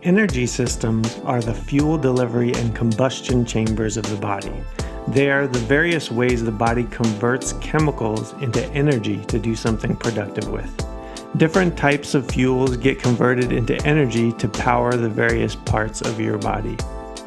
Energy systems are the fuel delivery and combustion chambers of the body. They are the various ways the body converts chemicals into energy to do something productive with. Different types of fuels get converted into energy to power the various parts of your body.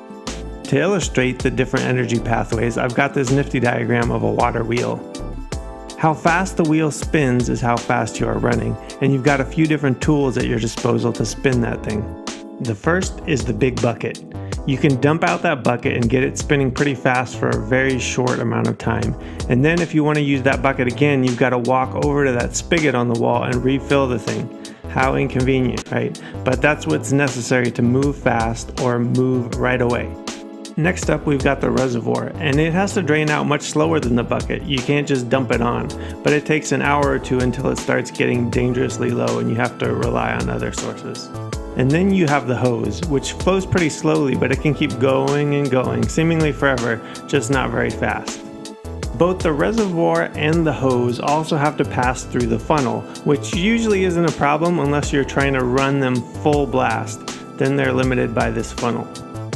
To illustrate the different energy pathways, I've got this nifty diagram of a water wheel. How fast the wheel spins is how fast you are running, and you've got a few different tools at your disposal to spin that thing. The first is the big bucket. You can dump out that bucket and get it spinning pretty fast for a very short amount of time. And then if you want to use that bucket again, you've got to walk over to that spigot on the wall and refill the thing. How inconvenient, right? But that's what's necessary to move fast or move right away. Next up, we've got the reservoir, and it has to drain out much slower than the bucket. You can't just dump it on, but it takes an hour or two until it starts getting dangerously low and you have to rely on other sources. And then you have the hose, which flows pretty slowly, but it can keep going and going, seemingly forever, just not very fast. Both the reservoir and the hose also have to pass through the funnel, which usually isn't a problem unless you're trying to run them full blast. Then they're limited by this funnel.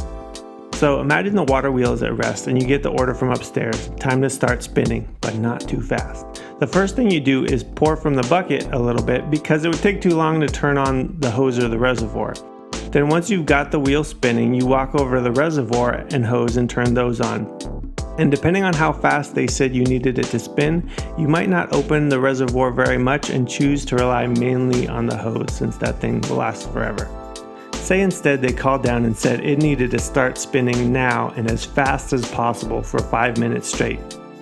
So imagine the water wheel is at rest and you get the order from upstairs. Time to start spinning, but not too fast. The first thing you do is pour from the bucket a little bit because it would take too long to turn on the hose or the reservoir. Then once you've got the wheel spinning, you walk over to the reservoir and hose and turn those on. And depending on how fast they said you needed it to spin, you might not open the reservoir very much and choose to rely mainly on the hose since that thing will last forever. Say instead they called down and said it needed to start spinning now and as fast as possible for 5 minutes straight.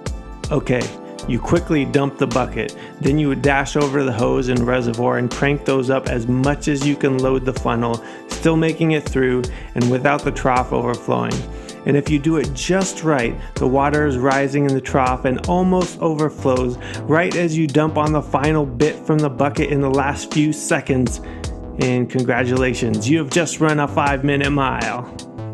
Okay, you quickly dump the bucket, then you would dash over the hose and reservoir and crank those up as much as you can load the funnel, still making it through and without the trough overflowing. And if you do it just right, the water is rising in the trough and almost overflows right as you dump on the final bit from the bucket in the last few seconds. And congratulations, you have just run a 5-minute mile.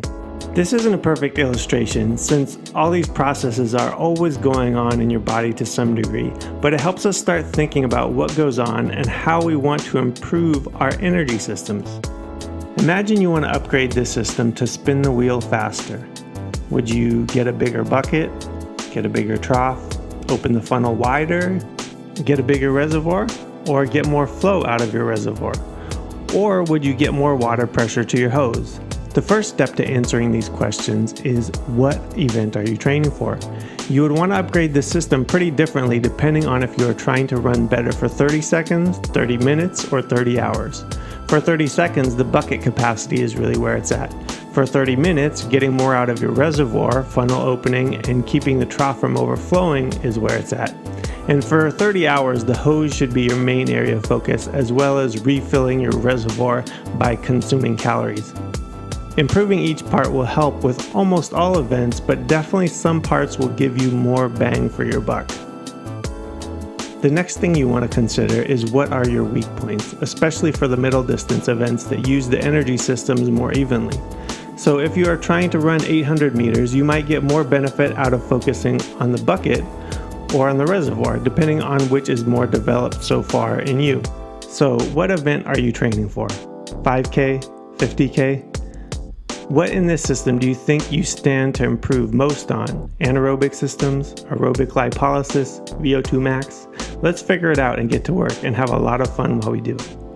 This isn't a perfect illustration since all these processes are always going on in your body to some degree, but it helps us start thinking about what goes on and how we want to improve our energy systems. Imagine you want to upgrade this system to spin the wheel faster. Would you get a bigger bucket, get a bigger trough, open the funnel wider, get a bigger reservoir, or get more flow out of your reservoir? Or would you get more water pressure to your hose? The first step to answering these questions is what event are you training for? You would want to upgrade the system pretty differently depending on if you are trying to run better for 30 seconds, 30 minutes, or 30 hours. For 30 seconds, the bucket capacity is really where it's at. For 30 minutes, getting more out of your reservoir, funnel opening, and keeping the trough from overflowing is where it's at. And for 30 hours, the hose should be your main area of focus, as well as refilling your reservoir by consuming calories. Improving each part will help with almost all events, but definitely some parts will give you more bang for your buck. The next thing you want to consider is what are your weak points, especially for the middle distance events that use the energy systems more evenly. So if you are trying to run 800 meters, you might get more benefit out of focusing on the bucket or on the reservoir, depending on which is more developed so far in you. So what event are you training for? 5K? 50K? What in this system do you think you stand to improve most on? Anaerobic systems, aerobic lipolysis, VO2 max? Let's figure it out and get to work and have a lot of fun while we do it.